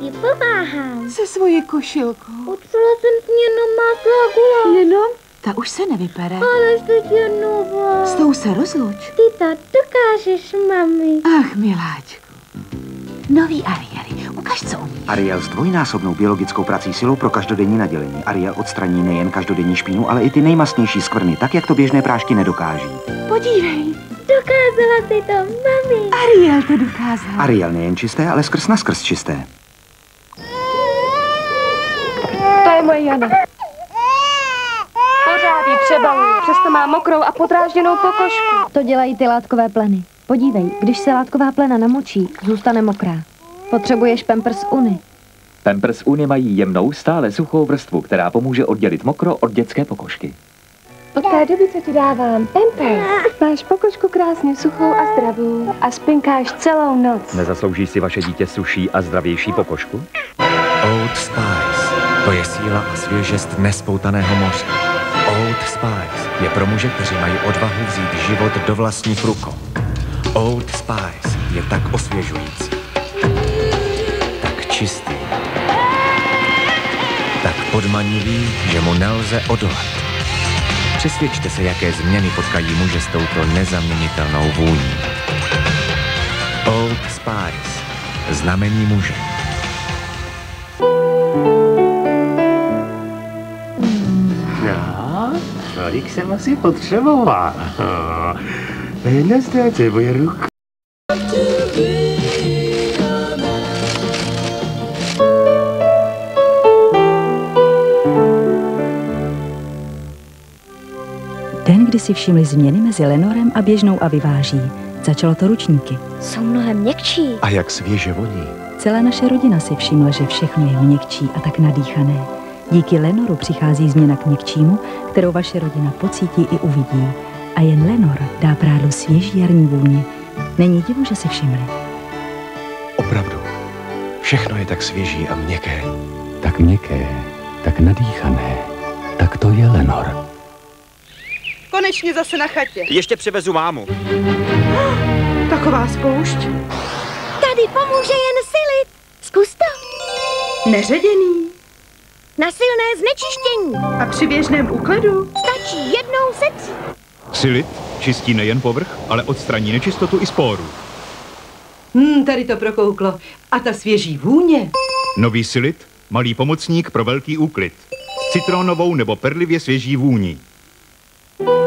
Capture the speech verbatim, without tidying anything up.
ti pomáhám. Se svojí košilkou. Utřela jsem s mě jenom másla. Jenom? Ta už se nevypere. Ale jste je nová. S tou se rozluč. Ty to dokážeš, mami. Ach, miláčku. Nový Arieli, ukaž, co umí. Ariel s dvojnásobnou biologickou prací silou pro každodenní nadělení. Ariel odstraní nejen každodenní špínu, ale i ty nejmastnější skvrny, tak jak to běžné prášky nedokáží. Podívej. Dokázala si to, mami. Ariel to dokázal. Ariel nejen čisté, ale skrz na skrz čisté. To je moje Jana. Pořád ji přebaluju, přesto má mokrou a podrážděnou pokožku. To dělají ty látkové pleny. Podívej, když se látková plena namočí, zůstane mokrá. Potřebuješ Pampers Uni. Pampers Uni mají jemnou, stále suchou vrstvu, která pomůže oddělit mokro od dětské pokožky. Od té doby, co ti dávám Pampers, máš pokožku krásně suchou a zdravou a spinkáš celou noc. Nezaslouží si vaše dítě suší a zdravější pokožku? Old Spice. To je síla a svěžest nespoutaného moře. Old Spice je pro muže, kteří mají odvahu vzít život do vlastních rukou. Old Spice je tak osvěžující, tak čistý, tak podmanivý, že mu nelze odolat. Přesvědčte se, jaké změny potkají muže s touto nezaměnitelnou vůní. Old Spice. Znamení muže. No, kolik jsem asi potřeboval. Nezdáte moje ruku. Den, kdy si všimli změny mezi Lenorem a běžnou a vyváží. Začalo to ručníky. Jsou mnohem měkčí. A jak svěže voní. Celá naše rodina si všimla, že všechno je měkčí a tak nadýchané. Díky Lenoru přichází změna k měkčímu, kterou vaše rodina pocítí i uvidí. A jen Lenor dá prádlu svěží jarní vůni. Není divu, že si všimli. Opravdu. Všechno je tak svěží a měkké. Tak měkké, tak nadýchané. Tak to je Lenor. Konečně zase na chatě. Ještě přivezu mámu. Taková spoušť. Tady pomůže jen silit. Zkus to. Neředěný. Na silné znečištění. A při běžném úklidu? Stačí jednou setřít. Silit čistí nejen povrch, ale odstraní nečistotu i spóru. Hmm, tady to prokouklo. A ta svěží vůně. Nový Silit, malý pomocník pro velký úklid. S citronovou nebo perlivě svěží vůní.